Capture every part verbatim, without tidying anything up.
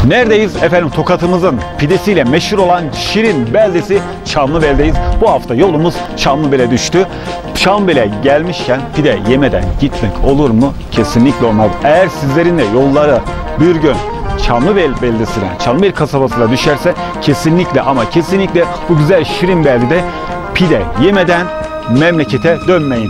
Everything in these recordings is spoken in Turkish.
Neredeyiz? Efendim Tokat'ımızın pidesiyle meşhur olan Şirin beldesi Çamlıbel'deyiz. Bu hafta yolumuz Çamlıbel'e düştü. Çamlıbel'e gelmişken pide yemeden gitmek olur mu? Kesinlikle olmaz. Eğer sizlerin de yolları bir gün Çamlıbel beldesine, Çamlıbel kasabasına düşerse kesinlikle ama kesinlikle bu güzel Şirin beldede pide yemeden memlekete dönmeyin.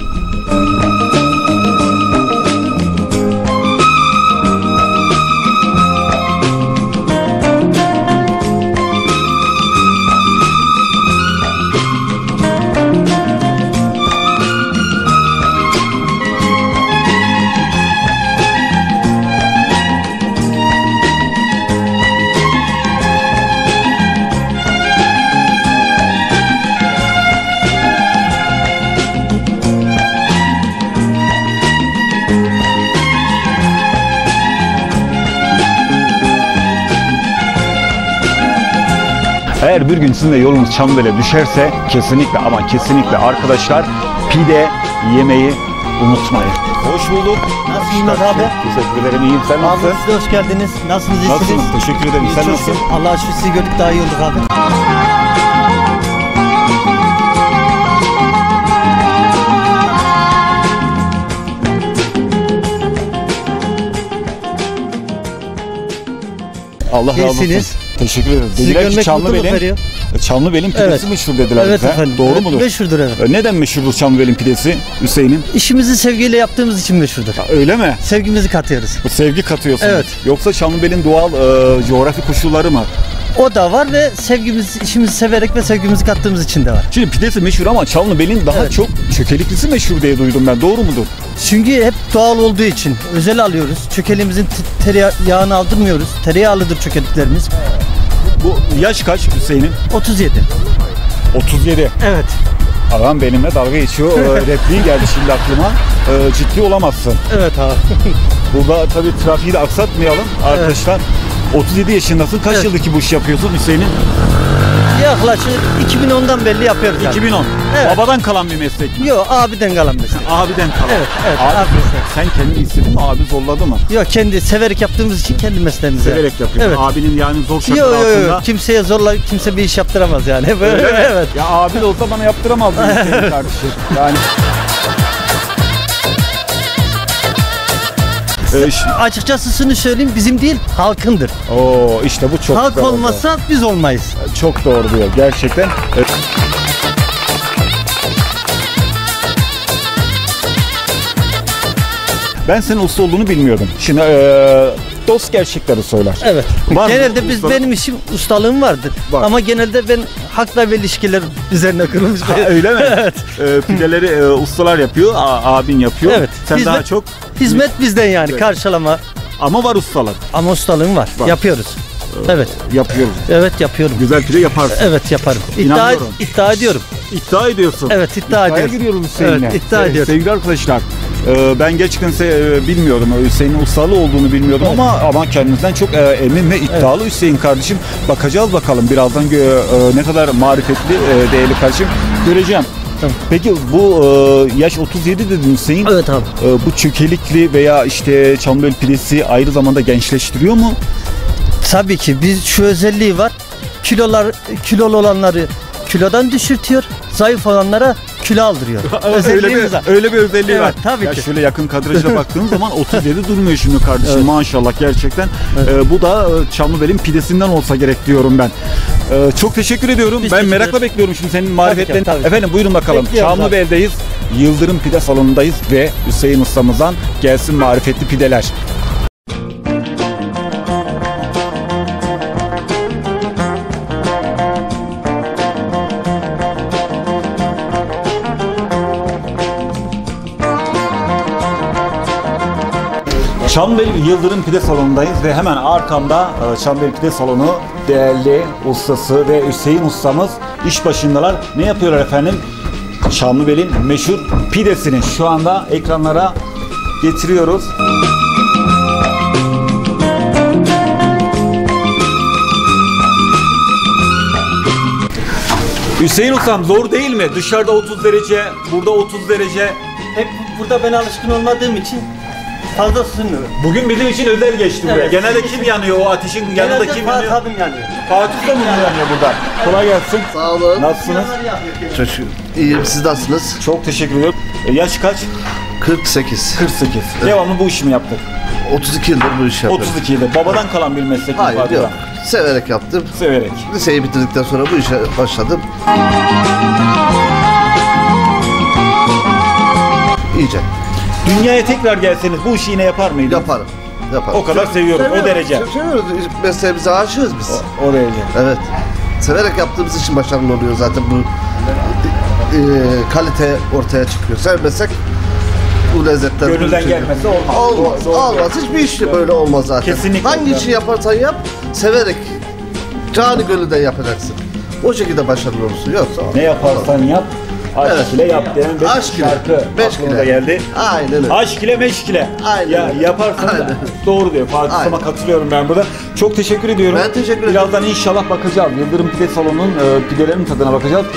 Eğer bir gün sizin de yolunuz Çamlıbel'e düşerse kesinlikle ama kesinlikle arkadaşlar pide yemeyi unutmayın. Hoş bulduk. Nasılsınız abi? Teşekkür ederim. İyiyim. Sen nasılsın? Abi siz de hoş geldiniz. Nasılsınız? İyisiniz? Nasılsınız? Teşekkür ederim. İyi, Sen çok nasılsın? şükür. Allah'a şükür sizi gördük daha iyi olduk abi. Allah razı olsun. İyisiniz. Teşekkür ederim. Sizi Dediler ki görmek mutluluk Çamlıbel'in veriyor. Çamlıbel'in pidesi Evet. meşhur dediler Evet bize. efendim. Doğru Evet, mudur? meşhurdur evet. Neden meşhurdur Çamlıbel'in pidesi Hüseyin'im? İşimizi sevgiyle yaptığımız için meşhurdur. Öyle mi? Sevgimizi katıyoruz. Bu sevgi katıyorsunuz. Evet. Yoksa Çamlıbel'in doğal e, coğrafi koşulları mı? O da var ve sevgimiz, işimizi severek ve sevgimizi kattığımız için de var. Şimdi pidesi meşhur ama Çamlıbel'in daha Evet. çok çökeliklisi meşhur diye duydum ben. Doğru mudur? Çünkü hep doğal olduğu için özel alıyoruz. Çökelimizin te- tereyağını aldırmıyoruz. Tereyağlıdır çökeliklerimiz. Bu yaş kaç Hüseyin'im? otuz yedi. otuz yedi. Evet. Adam benimle dalga geçiyor. E, repliği geldi şimdi aklıma. E, ciddi olamazsın. Evet abi. Burada tabii trafiği de aksatmayalım arkadaşlar. otuz yedi yaşındasın. Kaç Evet. yıldır ki bu işi yapıyorsun Hüseyin'im? Yaklaşık iki bin ondan belli yapıyoruz abi. iki bin on. Evet. Babadan kalan bir meslek mi? Yok abiden kalan meslek. Abiden kalan. Evet, evet, Abi, abi. sen kendin istedin mi? Abi zorladı mı? Yok kendi severek yaptığımız için kendi mesleğimize. Severek yapıyorsun. Evet. Abinin yani zor Yok şartlar yok altında. yok. Kimseye zorla kimse bir iş yaptıramaz yani. Böyle, Öyle mi? evet. Ya abi de olsa bana yaptıramazdı Hüseyin kardeşim. Yani Ee, ş- Açıkçası şunu söyleyeyim bizim değil halkındır. Oo işte bu çok Halk doğru. olmasa biz olmayız. Çok doğru diyor gerçekten. Evet. Ben senin usta olduğunu bilmiyordum. Şimdi eee, dost gerçekleri söyler. Evet. Var mı genelde biz ustalık? benim işim ustalığım vardır. Var. Ama genelde ben hakla ve ilişkiler üzerine kurulmuş. Ha, öyle mi? Evet. Eee, pideleri eee, ustalar yapıyor, a- abin yapıyor. Evet. Sen Hizmet- daha çok Hizmet bizden yani Evet. karşılama. ama var ustalar. Ama ustalığım var. Var. Yapıyoruz. Evet. Yapıyoruz. Evet yapıyorum. Güzel pide yaparsın. Evet yaparım. İddia, İnanıyorum. iddia ediyorum. İddia ediyorsun. Evet iddia İddiaya ediyorum. giriyorum Hüseyin'le. Evet iddia Evet, ediyorum. Sevgili arkadaşlar, e, ben gerçekten se- e, bilmiyordum. Hüseyin'in ustalı olduğunu bilmiyordum ama ama kendinizden çok e, emin ve iddialı Hüseyin kardeşim. Bakacağız bakalım birazdan gö- e, ne kadar marifetli e, değerli kardeşim göreceğim. Tamam. Peki bu e, yaş otuz yedi dedin Hüseyin. Evet abi. E, bu çökelikli veya işte Çamlıbel pidesi aynı zamanda gençleştiriyor mu? Tabii ki biz şu özelliği var. Kilolar kilolu olanları kilodan düşürtüyor. Zayıf olanlara kilo aldırıyor. öyle Özelliğimiz bir, var. öyle bir özelliği Evet, var. tabii ya ki. şöyle yakın kadrajla baktığın zaman otuz yedi durmuyor şimdi kardeşim Evet. maşallah gerçekten. Evet. Ee, bu da e, Çamlıbel'in pidesinden olsa gerek diyorum ben. Ee, çok teşekkür ediyorum. Biz ben teşekkür merakla ederiz. bekliyorum şimdi senin marifetlerini. Tabii ki, tabii. Efendim buyurun bakalım. Bekliyoruz abi. Çamlıbel'deyiz. Yıldırım Pide Salonu'ndayız ve Hüseyin ustamızdan gelsin marifetli pideler. Çamlıbel Yıldırım Pide Salonu'ndayız ve hemen arkamda e, Çamlıbel Pide Salonu değerli ustası ve Hüseyin ustamız iş başındalar. Ne yapıyorlar efendim? Çamlıbel'in meşhur pidesini şu anda ekranlara getiriyoruz. Hüseyin ustam zor değil mi? Dışarıda otuz derece, burada otuz derece. Hep burada ben alışkın olmadığım için fazla ısınmıyor. Bugün bizim için özel geçti buraya. Evet. Genelde kim yanıyor o ateşin yanında Genelde kim Fatih yanıyor? abim yanıyor. Fatih de mi yanıyor burada? Kolay gelsin. Sağ olun. Nasılsınız? Çok iyiyim. Siz nasılsınız? Çok teşekkür ediyorum. E, yaş kaç? kırk sekiz. kırk sekiz. Devamlı bu işi mi yaptık? otuz iki yıldır bu işi yapıyorum. otuz iki yıldır. Babadan kalan bir meslek mi Hayır Fatih yok. Bey? Severek yaptım. Severek. Liseyi bitirdikten sonra bu işe başladım. İyice. Dünyaya tekrar gelseniz bu işi yine yapar mıydınız? Yaparım. Yaparım. O kadar seviyorum, o derece. Çok seviyoruz. Mesleğimize aşığız biz. O, o derece. Evet. Severek yaptığımız için başarılı oluyor zaten bu e, kalite ortaya çıkıyor. Sevmesek bu lezzetler... Gönülden gelmesi olmaz. Olmaz. Doğru, doğru. Olmaz. Hiçbir iş de böyle olmaz zaten. Kesinlikle. Hangi işi yaparsan yap, severek, canı gönülden yapacaksın. O şekilde başarılı olursun. Yoksa Ne yaparsan yap, aşk Evet. ile yap diyen bir Aşk ile, şarkı meşk aklımıza ile. geldi. Aynen öyle. Aşk ile meşk ile. Aynen Ya, öyle. yaparsan da Aynen. doğru diyor. Fatih Aynen. Sam'a katılıyorum ben burada. Çok teşekkür ediyorum. Ben teşekkür ederim. Birazdan inşallah bakacağız. Yıldırım Pide Salonu'nun e, pidelerinin tadına bakacağız.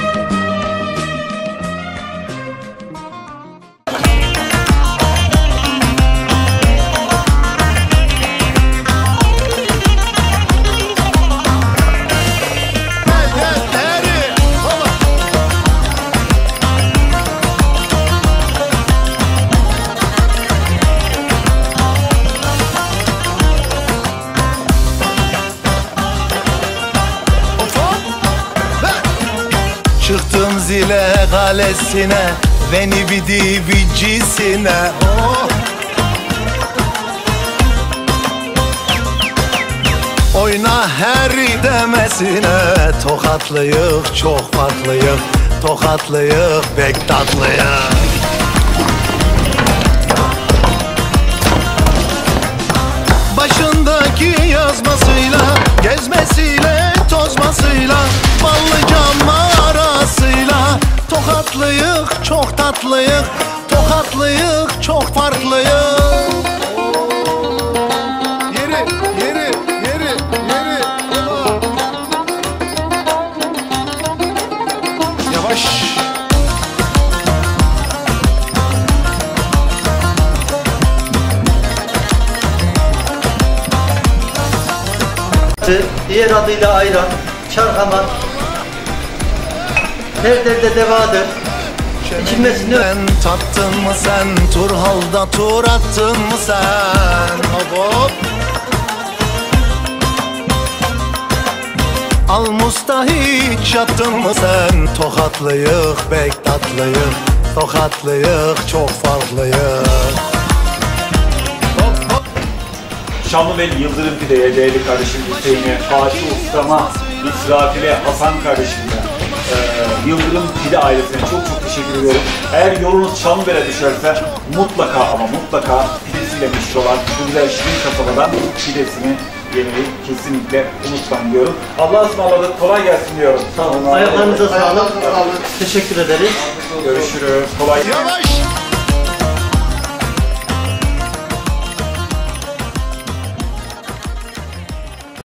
Çıktım zile kalesine, beni bidi bicisine. Oh. Oyna her demesine, tokatlıyık çok farklıyık, tokatlıyık pek tatlıyık. Başındaki yazmasıyla, gezmesiyle, tozmasıyla, ballı arasıyla, tokatlıyık çok tatlıyık, tokatlıyık çok farklıyık. Yeri, yeri, yeri, yeri. Allah. Yavaş. Diğer adıyla ayran, çarhaman, her derde devadır. İçilmesini Sen tattın mı sen, Turhal'da tur attın mı sen? Hop hop. Al Musta hiç yattın mı sen? Tokatlıyık bek tatlıyık, tokatlıyık çok farklıyık. Hop hop. Şamlıbeli Yıldırım Pide'ye, değerli kardeşim Hüseyin'e, Fatih Usta'ma, İsrafil'e, Hasan kardeşimle, e, Yıldırım Pide ailesine çok çok teşekkür ediyorum. Eğer yolunuz Şamlıbel'e düşerse mutlaka ama mutlaka pidesiyle meşhur olan şu güzel şirin kasabadan pidesini yemeyi kesinlikle unutmayın diyorum. Allah'a ısmarladık, kolay gelsin diyorum. sağ olun. Ayaklarınıza sağlık. Ayaklarınıza sağlık. Teşekkür ederiz. Görüşürüz, kolay gelsin. Yavaş.